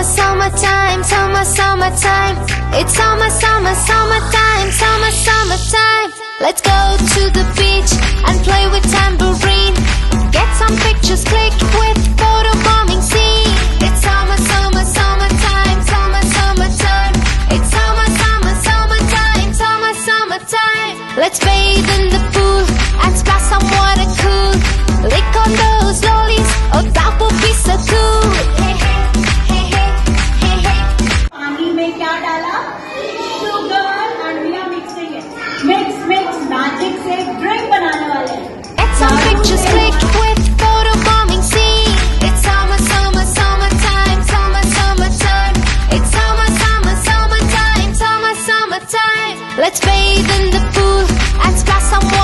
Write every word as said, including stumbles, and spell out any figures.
Summer, summertime, summer, summertime. It's summer, summer, summertime, summer, summertime. Let's go to the beach and play with tambourine. Get some pictures clicked with photo bombing scene. It's summer, summer, summertime, summer, summertime. It's summer, summer, summertime, summer, summertime. Let's bathe in the pool and splash some water cool. Lick on those lollies, oh that would be so cool. Hey, hey, hey, hey, hey, hey. पानी में क्या डाला? Sugar, and we are mixing it. Mix, mix, magic से drink बनाने वाले हैं. Get some pictures clicked with photo bombing scene. It's summer, summer, summertime, summer, summertime. It's summer, summer, summertime, summer, summertime. Let's bathe in the pool and splash some water.